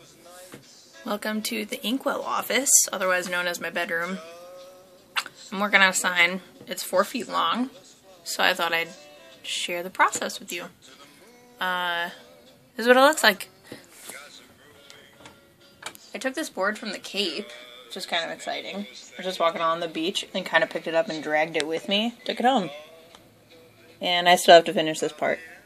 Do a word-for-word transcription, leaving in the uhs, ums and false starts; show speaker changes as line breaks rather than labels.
Welcome to the Inkwell office, otherwise known as my bedroom. I'm working on a sign. It's four feet long, so I thought I'd share the process with you. Uh, this is what it looks like. I took this board from the Cape, which is kind of exciting. I was just walking on the beach and kind of picked it up and dragged it with me. Took it home. And I still have to finish this part.